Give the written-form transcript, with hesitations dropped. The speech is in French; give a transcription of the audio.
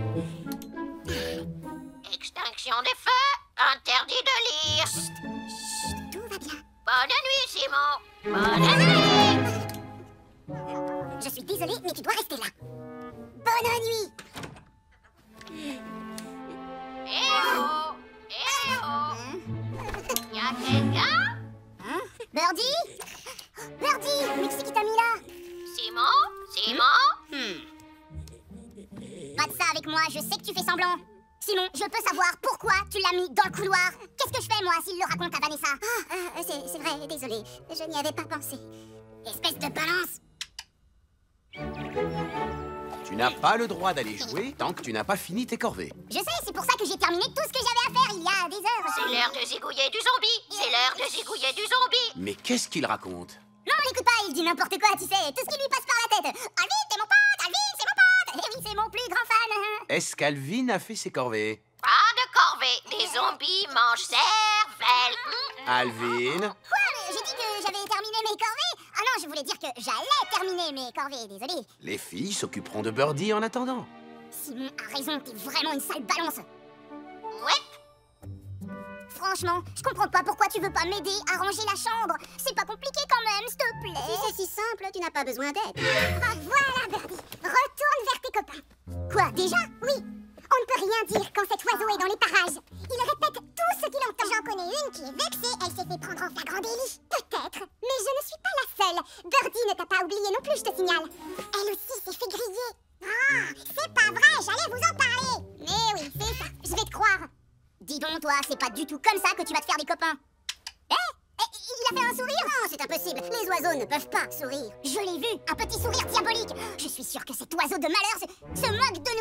Extinction des feux, interdit de lire. Chut, tout va bien. Bonne nuit, Simon. Bonne nuit. Je suis désolée, mais tu dois rester là. Bonne nuit. Eh oh, eh oh. Y'a quelqu'un? Birdie? Birdie, mais qui c'est qui t'a mis là? Simon? Simon? Pas de ça avec moi, je sais que tu fais semblant. Simon, je peux savoir pourquoi tu l'as mis dans le couloir. Qu'est-ce que je fais, moi, s'il le raconte à Vanessa? C'est vrai, désolée, je n'y avais pas pensé. Espèce de balance. Tu n'as pas le droit d'aller jouer tant que tu n'as pas fini tes corvées. Je sais, c'est pour ça que j'ai terminé tout ce que j'avais à faire il y a des heures. C'est l'heure de zigouiller du zombie. C'est l'heure de zigouiller du zombie. Mais qu'est-ce qu'il raconte? Non, l'écoute pas, il dit n'importe quoi, tu sais, tout ce qui lui passe par la tête. Alvin, c'est mon pote, Alvin, c'est mon pote. Eh oui, c'est mon plus grand fan. Est-ce qu'Alvin a fait ses corvées? Pas de corvée. Les zombies mangent cervelle. Alvin? Quoi? J'ai dit que j'avais terminé mes corvées. Ah non, je voulais dire que j'allais terminer mes corvées, désolée. Les filles s'occuperont de Birdie en attendant. Simon a raison, t'es vraiment une sale balance. Ouais. Franchement, je comprends pas pourquoi tu veux pas m'aider à ranger la chambre. C'est pas compliqué quand même, s'il te plaît. Si c'est si simple, tu n'as pas besoin d'aide. Ah voilà, Birdie. Retourne vers tes copains. Quoi, déjà? Oui. On ne peut rien dire quand cet oiseau est dans les parages. Il répète tout ce qu'il entend. J'en connais une qui est vexée, elle s'est fait prendre en flagrant délit. Peut-être, mais je ne suis pas la seule. Birdie ne t'a pas oublié non plus, je te signale. Elle aussi s'est fait griller. Ah, c'est pas vrai, j'allais vous en parler. Mais oui, c'est ça, je vais te croire. Dis donc, toi, c'est pas du tout comme ça que tu vas te faire des copains. Il a fait un sourire? Non, c'est impossible. Les oiseaux ne peuvent pas sourire. Je l'ai vu, un petit sourire diabolique. Je suis sûre que cet oiseau de malheur se moque de